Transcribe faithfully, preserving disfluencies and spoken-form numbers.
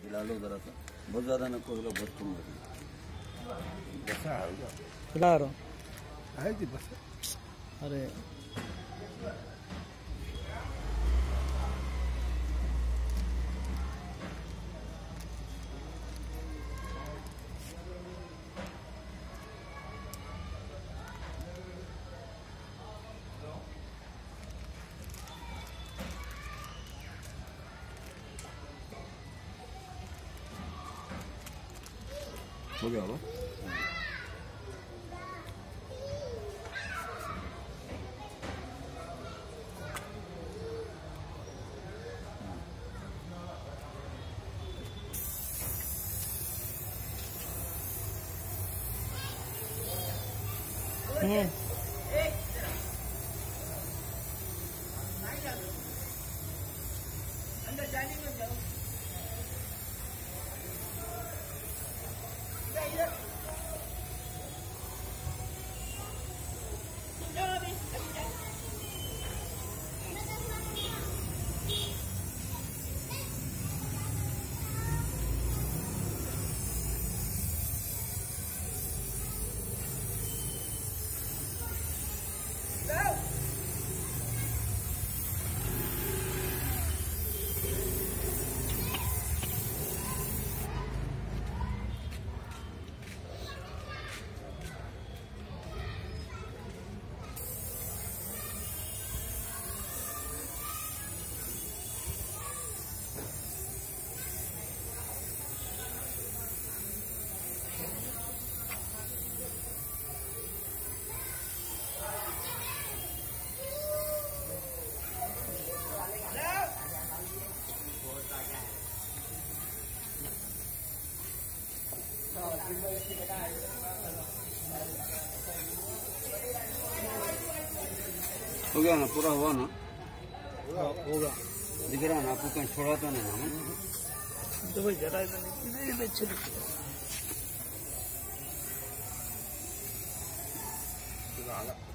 हिला लो जरा सा, बहुत ज्यादा नको होगा, बहुत कम होगा। हिला रहा है जी बस। अरे हो गया होगा। हम्म अंदर जाने में जाओ। हो गया ना, पूरा हुआ ना, होगा। दिख रहा ना आपको, कहीं छोड़ा तो नहीं ना? तो भाई जरा इधर अच्छे